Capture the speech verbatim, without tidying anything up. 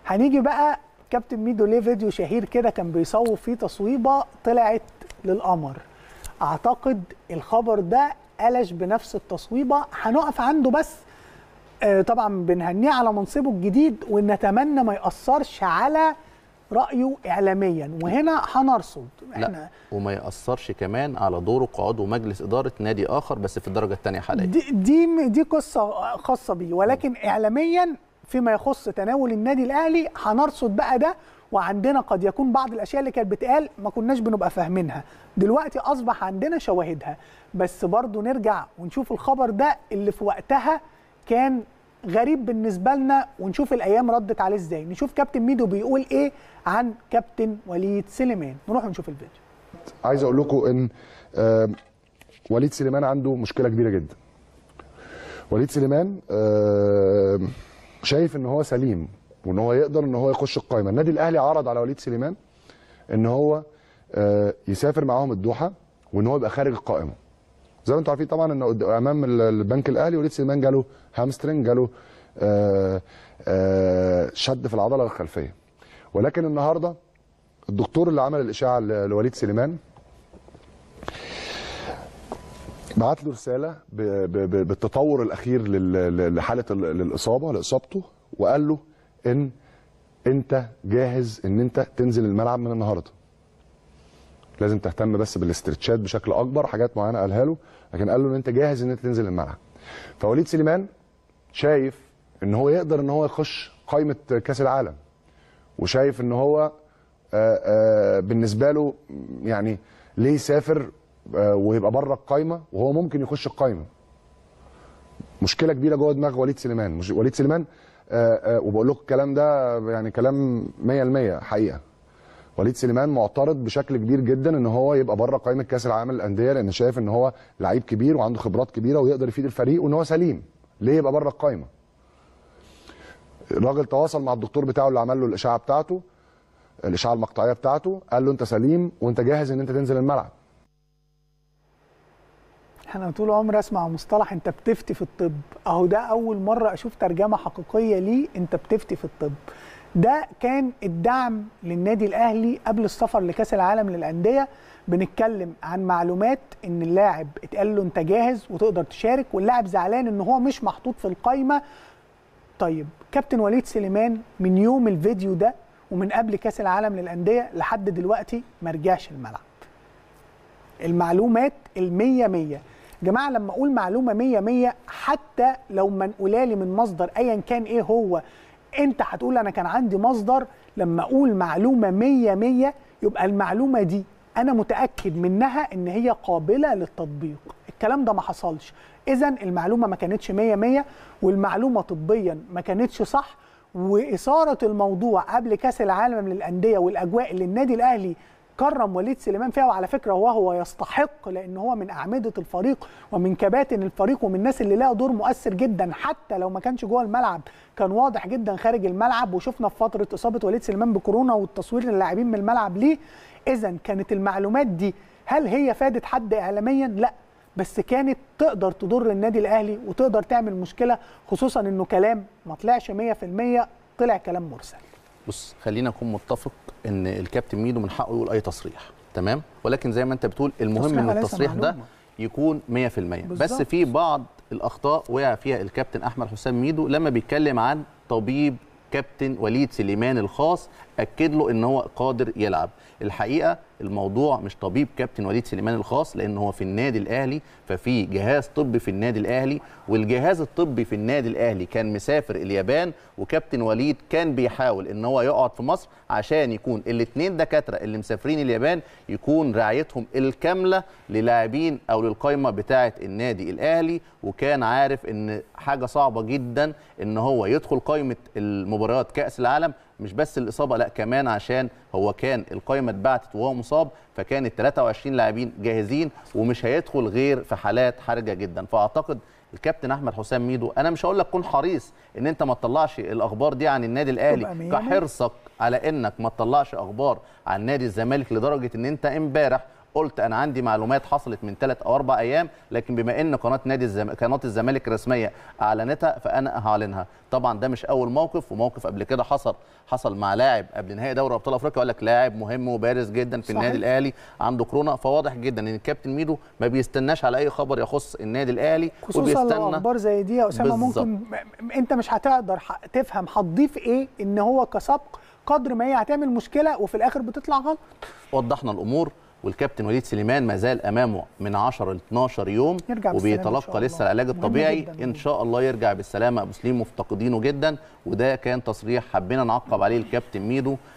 هنيجي بقى كابتن ميدو ليه فيديو شهير كده كان بيصور فيه تصويبه طلعت للقمر. اعتقد الخبر ده قلش بنفس التصويبه، هنقف عنده بس. آه طبعا بنهنيه على منصبه الجديد ونتمنى ما يأثرش على رأيه إعلاميا، وهنا هنرصد احنا لا وما يأثرش كمان على دوره كعضو مجلس إدارة نادي آخر بس في الدرجة الثانية حاليا. دي دي دي قصة خاصة بيه، ولكن إعلاميا فيما يخص تناول النادي الأهلي هنرصد بقى ده، وعندنا قد يكون بعض الأشياء اللي كانت بتقال ما كناش بنبقى فاهمينها، دلوقتي أصبح عندنا شواهدها. بس برضو نرجع ونشوف الخبر ده اللي في وقتها كان غريب بالنسبه لنا، ونشوف الايام ردت عليه ازاي. نشوف كابتن ميدو بيقول ايه عن كابتن وليد سليمان، نروح نشوف الفيديو. عايز اقول لكم ان آه وليد سليمان عنده مشكله كبيره جدا. وليد سليمان آه شايف ان هو سليم وان هو يقدر ان هو يخش القائمه. النادي الاهلي عرض على وليد سليمان ان هو آه يسافر معاهم الدوحه وان هو يبقى خارج القائمه. زي ما انتم عارفين طبعا ان امام البنك الاهلي وليد سليمان جاله هامسترنج، جاله آآ آآ شد في العضله الخلفيه. ولكن النهارده الدكتور اللي عمل الاشاعه لوليد سليمان بعت له رساله بالتطور الاخير لحاله الاصابه لاصابته، وقال له ان انت جاهز ان انت تنزل الملعب من النهارده. لازم تهتم بس بالاسترتشات بشكل اكبر، حاجات معينه قالها له، لكن قال له ان انت جاهز ان انت تنزل الملعب. فوليد سليمان شايف ان هو يقدر ان هو يخش قائمه كاس العالم، وشايف ان هو آآ آآ بالنسبه له يعني ليه يسافر ويبقى بره القائمه وهو ممكن يخش القائمه. مشكله كبيره جوه دماغ وليد سليمان. وليد سليمان آآ آآ وبقول لكم الكلام ده يعني كلام مية بالمية حقيقه. وليد سليمان معترض بشكل كبير جدا ان هو يبقى بره قائمه كاس العالم للانديه، لان شايف ان هو لعيب كبير وعنده خبرات كبيره ويقدر يفيد الفريق وان هو سليم. ليه يبقى بره القائمه؟ الراجل تواصل مع الدكتور بتاعه اللي عمل له الاشعه بتاعته، الاشعه المقطعيه بتاعته، قال له انت سليم وانت جاهز ان انت تنزل الملعب. انا طول عمري اسمع مصطلح انت بتفتي في الطب، اهو ده اول مره اشوف ترجمه حقيقيه ليه انت بتفتي في الطب. ده كان الدعم للنادي الاهلي قبل السفر لكاس العالم للانديه. بنتكلم عن معلومات ان اللاعب اتقال له انت جاهز وتقدر تشارك، واللاعب زعلان ان هو مش محطوط في القايمه. طيب كابتن وليد سليمان من يوم الفيديو ده ومن قبل كاس العالم للانديه لحد دلوقتي ما رجعش الملعب. المعلومات المية مية جماعه، لما اقول معلومه مية مية حتى لو منقوله لي من مصدر ايا كان ايه هو، انت هتقول انا كان عندي مصدر. لما اقول معلومه مية مية يبقى المعلومه دي انا متاكد منها ان هي قابله للتطبيق. الكلام ده ما حصلش، اذا المعلومه ما كانتش مية مية، والمعلومه طبيا ما كانتش صح. واثاره الموضوع قبل كاس العالم للانديه والاجواء اللي النادي الاهلي كرم وليد سليمان فيها، وعلى فكره وهو يستحق، لان هو من اعمده الفريق ومن كباتن الفريق ومن الناس اللي لها دور مؤثر جدا، حتى لو ما كانش جوه الملعب كان واضح جدا خارج الملعب. وشفنا في فتره اصابه وليد سليمان بكورونا والتصوير للاعبين من الملعب ليه. اذا كانت المعلومات دي هل هي فادت حد اعلاميا؟ لا، بس كانت تقدر تضر النادي الاهلي وتقدر تعمل مشكله، خصوصا انه كلام ما طلعش مية في المية، طلع كلام مرسل. بص خلينا نكون متفق ان الكابتن ميدو من حقه يقول اي تصريح، تمام، ولكن زي ما انت بتقول المهم ان التصريح ده يكون مية في المية. بس في بعض الاخطاء وقع فيها الكابتن احمد حسام ميدو لما بيتكلم عن طبيب كابتن وليد سليمان الخاص اكد له ان هو قادر يلعب. الحقيقه الموضوع مش طبيب كابتن وليد سليمان الخاص، لان هو في النادي الاهلي، ففي جهاز طبي في النادي الاهلي، والجهاز الطبي في النادي الاهلي كان مسافر اليابان، وكابتن وليد كان بيحاول ان هو يقعد في مصر عشان يكون الاثنين دكاتره اللي مسافرين اليابان يكون رعايتهم الكامله للاعبين او للقائمه بتاعه النادي الاهلي. وكان عارف ان حاجه صعبه جدا ان هو يدخل قائمه المباريات كاس العالم، مش بس الاصابه، لا كمان عشان هو كان القائمه اتبعتت وهو مصاب، فكان ال ثلاثة وعشرين لاعبين جاهزين ومش هيدخل غير في حالات حرجه جدا. فاعتقد الكابتن احمد حسام ميدو، انا مش هقول لك كن حريص ان انت ما تطلعش الاخبار دي عن النادي الاهلي كحرصك على انك ما تطلعش اخبار عن نادي الزمالك، لدرجه ان انت امبارح قلت انا عندي معلومات حصلت من ثلاث او اربع ايام، لكن بما ان قناه نادي الزم... قناه الزمالك الرسميه اعلنتها فانا هعلنها. طبعا ده مش اول موقف، وموقف قبل كده حصل حصل مع لاعب قبل نهائي دوري ابطال افريقيا، قال لك لاعب مهم وبارز جدا في صحيح. النادي الاهلي عنده كورونا. فواضح جدا ان الكابتن ميدو ما بيستناش على اي خبر يخص النادي الاهلي، خصوصا لو اخبار زي دي يا اسامه ممكن انت مش هتقدر تفهم هتضيف ايه ان هو كسبق قدر ما هي هتعمل مشكله وفي الاخر بتطلع غلط. وضحنا الامور، والكابتن وليد سليمان ما زال امامه من عشرة ل اتناشر يوم وبيتلقى لسه العلاج الطبيعي. ان شاء الله يرجع بالسلامه. ابو سليم مفتقدينه جدا، وده كان تصريح حبينا نعقب عليه الكابتن ميدو